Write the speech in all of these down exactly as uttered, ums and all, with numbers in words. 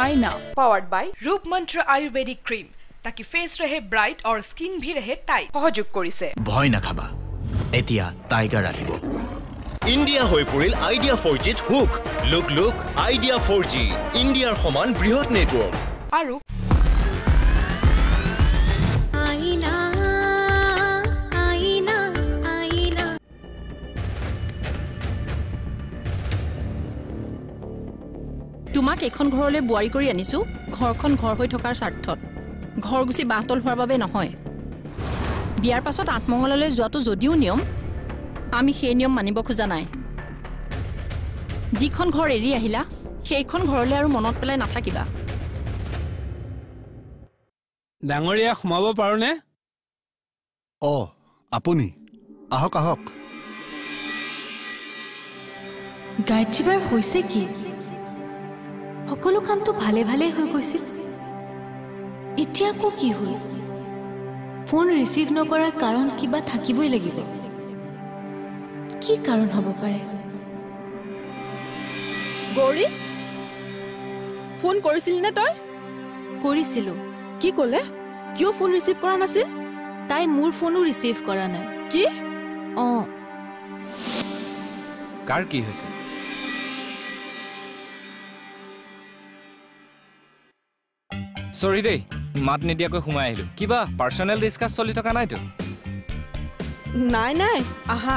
आईना powered by Roop Mantra ayurvedic cream ताकि face रहे ब्राइट और स्किन भी रहे टाइट सहयोग কৰিছে ভয় নাখাবা এতিয়া টাইগাৰ আহিব ইন্ডিয়া হৈ পৰিল Idea four G hook look look Idea four G ইন্ডিয়াৰ সমান বৃহৎ নেটৱৰ্ক আৰু আইনা আইনা আইনা তোমাক এখন ঘৰলৈ বুৱাৰী কৰি আনিছো ঘৰখন ঘৰ হৈ থকাৰ স্বাৰ্থত ঘৰ গুছি বাহতল হোৱাৰ বাবে নহয় বিয়াৰ পাছত আত্মমঙ্গললৈ যোৱাটো যদিও নিয়ম আমি সেই নিয়ম মানিব খোজা নাই যিখন ঘৰ এৰি আহিলা সেইখন ঘৰলৈ আৰু মনত পেলাই নাথাকিবা ডাঙৰীয়া সোমাব পাৰোনে অ আপুনি আহক আহক গায়ত্ৰীবাৰ হৈছে কি সকলো কামটো ভালে ভালে হৈ গৈছিল এতিয়া কো কি হ'ল ফোন ৰিসিভ নকৰাৰ কাৰণ কিবা থাকিবই লাগিব কি কাৰণ হ'ব পাৰে গৌৰী ফোন কৰিছিল নে তই কৰিছিলো কি ক'লে কিয় ফোন ৰিসিভ কৰা নাছিল তাই মোৰ ফোনো ৰিসিভ কৰা নাই কি অ কাৰ কি হৈছে সৰি দেই মাত নিদিয়াকৈ সোমাই আহিলো কিবা পাৰ্সোনেল ডিসকাস চলি থকা নাইতো নাই নাই আহা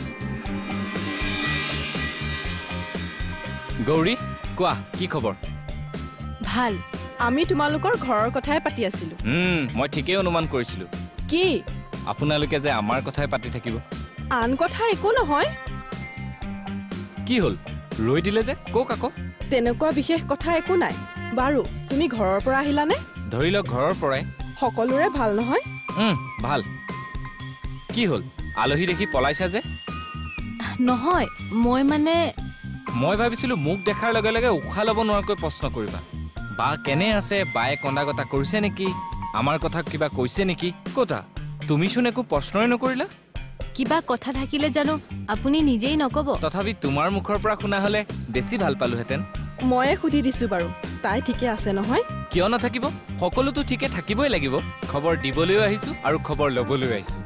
গৌৰী কোৱা কি খবৰ ভাল আমি তোমালোকৰ ঘৰৰ কথাই পাতি আছিলো হুম মই ঠিকই অনুমান কৰিছিলো কি আপোনালোকে যে আমাৰ কথাই পাতি থাকিব আন কথা একো নহয় কি হল ৰৈ দিলে যে কক আকৌ তেনেকুৱা বিশেষ কথা একো নাই বাৰু তুমি ঘৰৰ পৰা আহিলা নে ধৰি লওক ঘৰৰ পৰাই সকলোৰে ভাল নহয় হুম ভাল কি হল আলহী দেখি পলাইছা যে নহয় মই মানে মই ভাবিছিলো মুখ দেখাৰ লগে লগে উখা ল'ব নোৱাৰকৈ প্ৰশ্ন কৰিবা বা কেনে আছে বায়ে কণ্ডাগতা কৰিছে নেকি আমাৰ কথা কিবা কৈছে নেকি কোটা তুমি শুন একো প্ৰশ্নই নকৰিলা কিবা কথা থাকিলে জানো আপুনি নিজেই নকব তথাপি তোমাৰ মুখৰ পৰা শুনা হলে বেছি ভাল পালোহেতেন ময়ে খুদি দিছো বাৰু তাই ঠিকে আছে নহয় কিয় নাথাকিব সকলোতো ঠিকে থাকিবই লাগিব খবৰ দিবলৈও আহিছো আৰু খবৰ ল'বলৈ আহিছো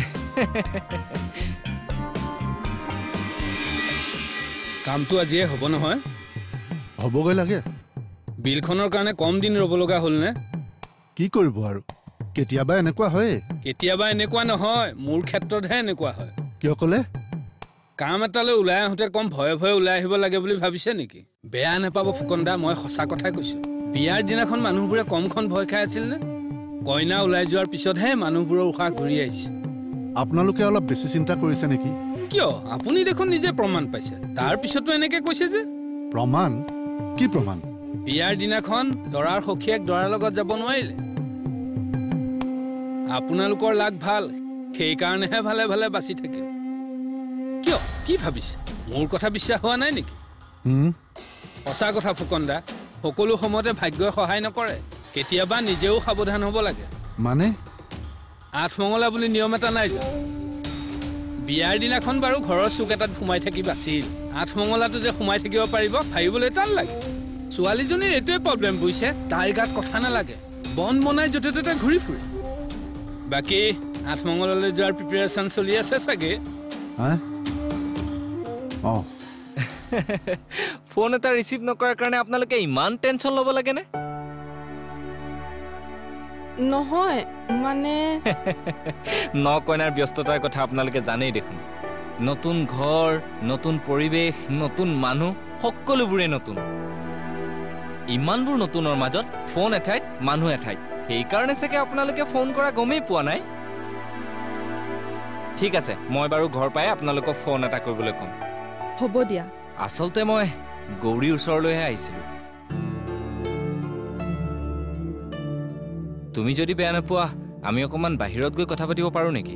কামটো আজিয়ে হ'ব নহয় হ'বগৈ লাগে বিলখনৰ কাৰণে কম দিন ৰব লগা হ'ল নে কি কৰিব আৰু কেতিয়াবা এনেকুৱা হয় কেতিয়াবা এনেকুৱা নহয় মোৰ ক্ষেত্ৰতহে এনেকুৱা হয় কিয় ক'লে কাম এটালৈ ওলাই আহোঁতে কম ভয়ে ভয়ে ওলাই আহিব লাগে বুলি ভাবিছে নেকি বেয়া নেপাব ফুকনদা মই সঁচা কথাই কৈছো বিয়াৰ দিনাখন মানুহবোৰে কমখন ভয় খাই আছিল নে কইনা ওলাই যোৱাৰ পিছতহে মানুহবোৰৰ উশাহ ঘূৰি আহিছে আপোনালোকে অলপ বেছি চিন্তা কৰিছে নেকি কিয় আপুনি দেখোন নিজে প্ৰমাণ পাইছে তাৰ পিছতো এনেকে কৈছে যে প্ৰমাণ কি প্ৰমাণ বিয়াৰ দিনাখন দৰাৰ সখীয়েক দৰাৰ লগত যাব নোৱাৰিলে আপোনালোকৰ লাগ ভাল সেই কাৰণেহে ভালে ভালে বাচি থাকিল কিয় কি ভাবিছে মোৰ কথা বিশ্বাস হোৱা নাই নেকি সঁচা কথা ফুকনদা সকলো সময়তে ভাগ্যই সহায় নকৰে কেতিয়াবা নিজেও সাৱধান হ'ব লাগে মানে আঠমঙলা বুলি নিয়ম এটা নাই জানো বিয়াৰ দিনাখন বাৰু ঘৰৰ চুক এটাত সোমাই থাকি বাছিল আঠমঙলাটো যে সোমাই থাকিব পাৰিব ভাবিবলৈ টান লাগে ছোৱালীজনীৰ এইটোৱে প্ৰব্লেম বুজিছে তাইৰ গাত কথা নালাগে বন বনাই য'তে ত'তে ঘূৰি ফুৰে বাকী আঠমঙলালৈ যোৱাৰ প্ৰিপেৰেশ্যন চলি আছে চাগে অ ফোন এটা ৰিসিভ নকৰাৰ কাৰণে আপোনালোকে ইমান টেনচন ল'ব লাগেনে নহয় মানে ন কইনাৰ ব্যস্ততাৰ কথা আপোনালোকে জানেই দেখোন নতুন ঘৰ নতুন পৰিৱেশ নতুন মানুহ সকলোবোৰে নতুন ইমানবোৰ নতুনৰ মাজত ফোন এঠাইত মানুহ এঠাইত সেইকাৰণে চাগে আপোনালোকে ফোন কৰা গমেই পোৱা নাই ঠিক আছে মই বাৰু ঘৰ পাই আপোনালোকক ফোন এটা কৰিবলৈ ক'ম হ'ব দিয়া আচলতে মই গৌৰীৰ ওচৰলৈহে আহিছিলোঁ তুমি যদি বেয়া নোপোৱা আমি অকমান বাহিৰত গৈ কথা পাতিব পাৰো নেকি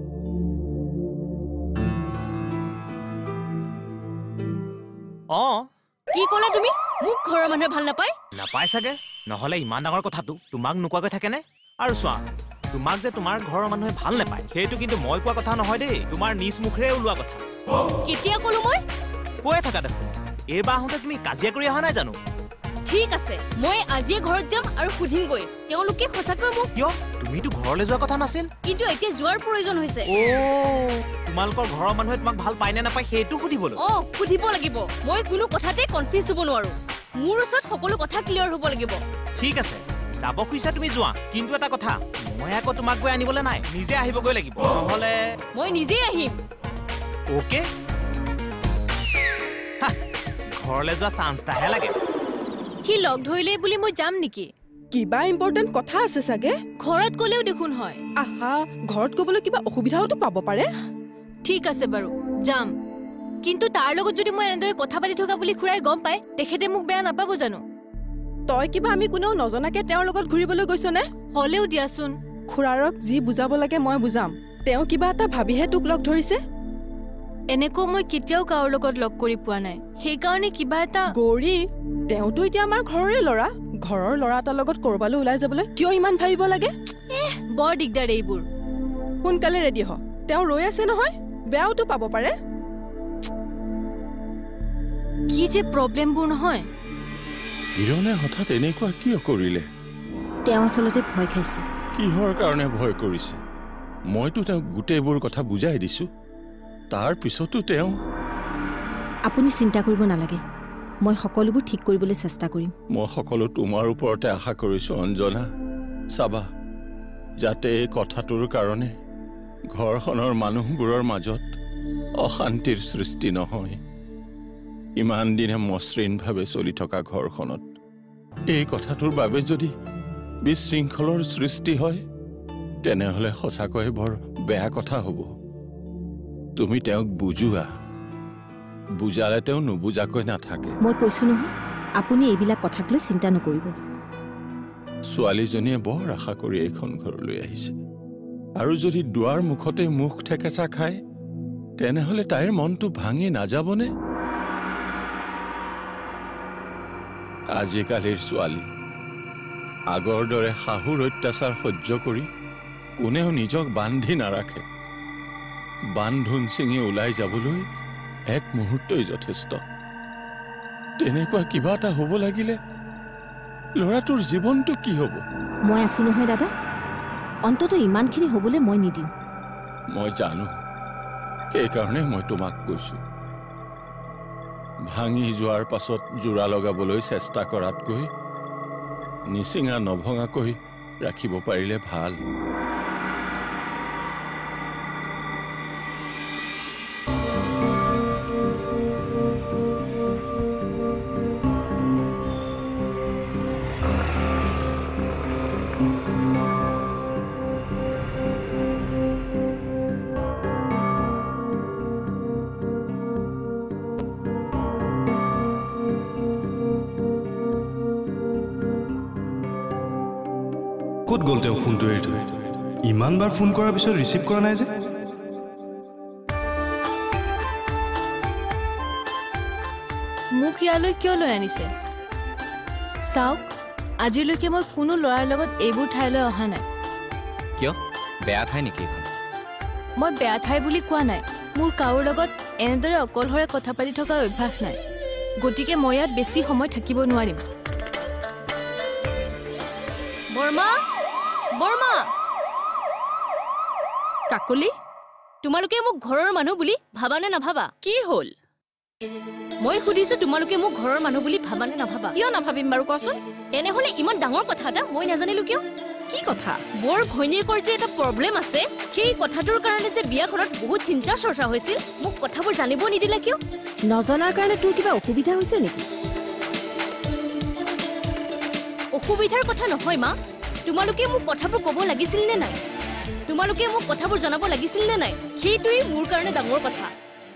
অ কি ক'লা তুমি মোক ঘৰৰ মানুহে ভাল নাপায় নাপায় চাগে নহলে ইমান ডাঙৰ কথাটো তোমাক নোকোৱাকৈ থাকেনে আৰু চোৱা তোমাক যে তোমাৰ ঘৰৰ মানুহে ভাল নাপায় সেইটো কিন্তু মই কোৱা কথা নহয় দেই তোমাৰ নিজ মুখেৰে ওলোৱা কথা কেতিয়া ক'লো মই কৈয়ে থাকা দেখোন এইবাৰ আহোঁতে তুমি কাজিয়া কৰি অহা নাই জানো ঠিক আছে মই আজিয়ে ঘৰত যাম আৰু সুধিমগৈ তেওঁলোকে সঁচাকৈ মোক কিয় তুমিতো ঘৰলৈ যোৱা কথা নাছিল কিন্তু এতিয়া যোৱাৰ প্ৰয়োজন হৈছে ও তোমালোকৰ ঘৰৰ মানুহে তোমাক ভাল পায় নে নাপায় সেইটো সুধিবলৈ অ সুধিব লাগিব মই কোনো কথাতে কনফিউজ হ'ব নোৱাৰো মোৰ ওচৰত সকলো কথা ক্লিয়াৰ হ'ব লাগিব ঠিক আছে যাব খুইছা তুমি যোৱা কিন্তু এটা কথা মই আকৌ তোমাক গৈ আনিবলৈ নাই নিজে আহিবগৈ লাগিব নহলে মই নিজে আহিম ওকে ঘৰলৈ যোৱা চান্সটাহে লাগে সি লগ ধৰিলে বুলি মই যাম নেকি কিবা ইম্পৰ্টেণ্ট কথা আছে চাগে ঘৰত গ'লেও দেখোন হয় আহা ঘৰত গ'বলৈ কিবা অসুবিধাওতো পাব পাৰে ঠিক আছে বাৰু যাম কিন্তু তাৰ লগত যদি মই এনেদৰে কথা পাতি থকা বুলি খুৰাই গম পায় তেখেতে মোক বেয়া নাপাব জানো তই কিবা আমি কোনেও নজনাকে তেওঁৰ লগত ঘূৰিবলৈ গৈছনে হ'লেও দিয়াচোন খুৰাৰক যি বুজাব লাগে মই বুজাম তেওঁ কিবা এটা ভাবিহে তোক লগ ধৰিছে এনেকৈ মই কেতিয়াও কাৰো লগত লগ কৰি পোৱা নাই সেইকাৰণে কিবা এটা গৌৰী তেওঁতো এতিয়া আমাৰ ঘৰৰে ল'ৰা ঘৰৰ ল'ৰা এটাৰ লগত কৰবালৈ ওলাই যাবলৈ কিয় ইমান ভাবিব লাগে বৰ দিগদাৰ এইবোৰ সোনকালে ৰেডি হ তেওঁ ৰৈ আছে নহয় বেয়াওতো পাব পাৰে কি যে প্ৰব্লেমবোৰ নহয় হিৰণে হঠাৎ এনেকুৱা কিয় কৰিলে তেওঁ আচলতে ভয় খাইছে কিহৰ কাৰণে ভয় কৰিছে মইতো তেওঁক গোটেইবোৰ কথা বুজাই দিছো তাৰ পিছতো তেওঁ আপুনি চিন্তা কৰিব নালাগে মই সকলোবোৰ ঠিক কৰিবলৈ চেষ্টা কৰিম মই সকলো তোমাৰ ওপৰতে আশা কৰিছো অঞ্জনা চাবা যাতে এই কথাটোৰ কাৰণে ঘৰখনৰ মানুহবোৰৰ মাজত অশান্তিৰ সৃষ্টি নহয় ইমান দিনে মসৃণভাৱে চলি থকা ঘৰখনত এই কথাটোৰ বাবে যদি বিশৃংখলৰ সৃষ্টি হয় তেনেহলে সঁচাকৈ বৰ বেয়া কথা হ'ব তুমি তেওঁক বুজোৱা বুজালে তেওঁ নুবুজাকৈ নাথাকে মই কৈছো নহয় আপুনি এইবিলাক কথাক লৈ চিন্তা নকৰিব ছোৱালীজনীয়ে বৰ আশা কৰি এইখন ঘৰলৈ আহিছে আৰু যদি দুৱাৰ মুখতে মুখ ঠেকেচা খায় তেনেহলে তাইৰ মনটো ভাঙি নাযাবনে আজিকালিৰ ছোৱালী আগৰ দৰে শাহুৰ অত্যাচাৰ সহ্য কৰি কোনেও নিজক বান্ধি নাৰাখে বান্ধোন ছিঙি ওলাই যাবলৈ এক মুহূৰ্তই যথেষ্ট তেনেকুৱা কিবা এটা হ'ব লাগিলে ল'ৰাটোৰ জীৱনটো কি হ'ব মই আছো নহয় দাদা অন্তত ইমানখিনি হ'বলৈ মই নিদিওঁ মই জানো সেইকাৰণে মই তোমাক কৈছো ভাঙি যোৱাৰ পাছত জোৰা লগাবলৈ চেষ্টা কৰাতকৈ নিচিঙা নভঙাকৈ ৰাখিব পাৰিলে ভাল ক'ত গ'ল তেওঁ ফোনটো এৰি থৈ ইমানবাৰ ফোন কৰাৰ পিছত ৰিচিভ কৰা নাই যে মোক ইয়ালৈ কিয় লৈ আনিছে চাওক আজিলৈকে মই কোনো ল'ৰাৰ লগত এইবোৰ ঠাইলৈ অহা নাই কিয় বেয়া ঠাই নেকি এখন মই বেয়া ঠাই বুলি কোৱা নাই মোৰ কাৰো লগত এনেদৰে অকলশৰে কথা পাতি থকাৰ অভ্যাস নাই গতিকে মই ইয়াত বেছি সময় থাকিব নোৱাৰিম বৰ্মা বৰ্মা কাকলি তোমালোকে মোক ঘৰৰ মানুহ বুলি ভাবা নে নাভাবা কি হ'ল মই সুধিছো তোমালোকে মোক ঘৰৰ মানুহ বুলি ভাবা নে নাভাবা কিয় নাভাবিম বাৰু কোৱাচোন এনেহলে ইমান ডাঙৰ কথা এটা মই নাজানিলো কিয় কি কথা বৰ ঘৈণীয়েকৰ যে এটা প্ৰব্লেম আছে সেই কথাটোৰ কাৰণে যে বিয়াখনত বহুত চিন্তা চৰ্চা হৈছিল মোক কথাবোৰ জানিব নিদিলা কিয় নজনাৰ কাৰণে তোৰ কিবা অসুবিধা হৈছে নেকি অসুবিধাৰ কথা নহয় মা তোমালোকে মোক কথাবোৰ ক'ব লাগিছিল নে নাই তোমালোকে মোক কথাবোৰ জনাব লাগিছিল নে নাই সেইটোৱেই মোৰ কাৰণে ডাঙৰ কথা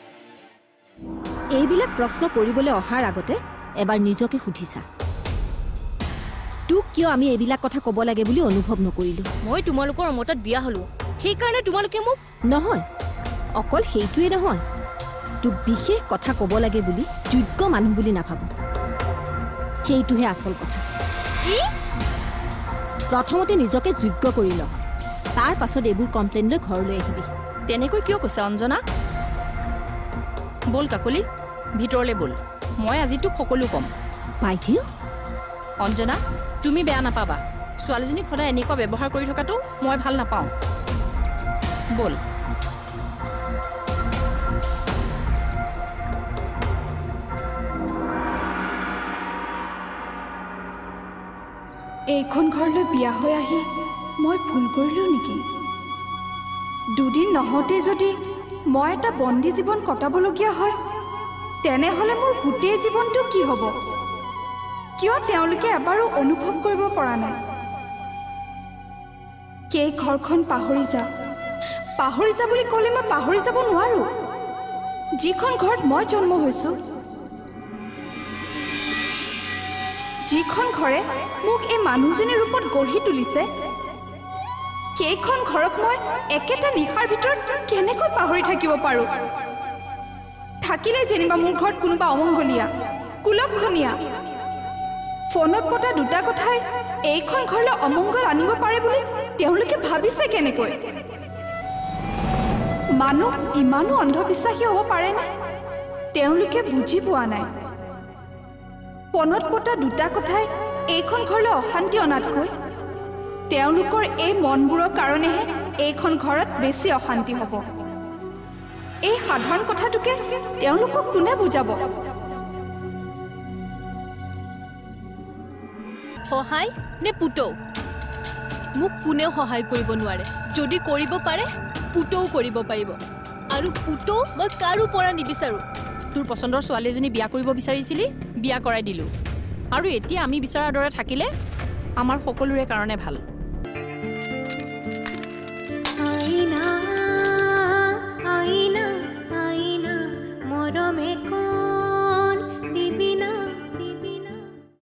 এইবিলাক প্ৰশ্ন কৰিবলৈ অহাৰ আগতে এবাৰ নিজকে সুধিছা তোক কিয় আমি এইবিলাক কথা ক'ব লাগে বুলি অনুভৱ নকৰিলো মই তোমালোকৰ মতত বিয়া হলো সেইকাৰণে তোমালোকে মোক নহয় অকল সেইটোৱে নহয় তোক বিশেষ কথা ক'ব লাগে বুলি যোগ্য মানুহ বুলি নাভাবো সেইটোহে আচল কথা কি প্ৰথমতে নিজকে যোগ্য কৰি ল তাৰ পাছত এইবোৰ কমপ্লেইন লৈ ঘৰলৈ আহিবি তেনেকৈ কিয় কৈছা অঞ্জনা বল কাকলি ভিতৰলৈ বল মই আজি তোক সকলো ক'ম বাইদেউ অঞ্জনা তুমি বেয়া নাপাবা ছোৱালীজনীক সদায় এনেকুৱা ব্যৱহাৰ কৰি থকাটো মই ভাল নাপাওঁ বল এইখন ঘৰলৈ বিয়া হৈ আহি মই ভুল কৰিলোঁ নেকি দুদিন নহওঁতে যদি মই এটা বন্দী জীৱন কটাবলগীয়া হয় তেনেহ'লে মোৰ গোটেই জীৱনটো কি হ'ব কিয় তেওঁলোকে এবাৰো অনুভৱ কৰিব পৰা নাই কে ঘৰখন পাহৰি যা পাহৰি যা বুলি ক'লে মই পাহৰি যাব নোৱাৰোঁ যিখন ঘৰত মই জন্ম হৈছোঁ যিখন ঘৰে মোক এই মানুহজনীৰ ৰূপত গঢ়ি তুলিছে সেইখন ঘৰক মই একেটা নিশাৰ ভিতৰত কেনেকৈ পাহৰি থাকিব পাৰোঁ থাকিলে যেনিবা মোৰ ঘৰত কোনোবা অমংগলীয়া কুলক্ষণীয়া ফোনত পতা দুটা কথাই এইখন ঘৰলৈ অমংগল আনিব পাৰে বুলি তেওঁলোকে ভাবিছে কেনেকৈ মানুহ ইমানো অন্ধবিশ্বাসী হ'ব পাৰেনে তেওঁলোকে বুজি পোৱা নাই ফোনত পতা দুটা কথাই এইখন ঘৰলৈ অশান্তি অনাতকৈ তেওঁলোকৰ এই মনবোৰৰ কাৰণেহে এইখন ঘৰত বেছি অশান্তি হ'ব এই সাধাৰণ কথাটোকে তেওঁলোকক কোনে বুজাব সহায় নে পুতৌ মোক কোনেও সহায় কৰিব নোৱাৰে যদি কৰিব পাৰে পুতৌ কৰিব পাৰিব আৰু পুতৌ মই কাৰো পৰা নিবিচাৰোঁ তোৰ পচন্দৰ ছোৱালীজনী বিয়া কৰিব বিচাৰিছিলি বিয়া কৰাই দিলোঁ আৰু এতিয়া আমি বিচৰাৰ দৰে থাকিলে আমাৰ সকলোৰে কাৰণে ভাল আইনা আইনা আইনা মৰমে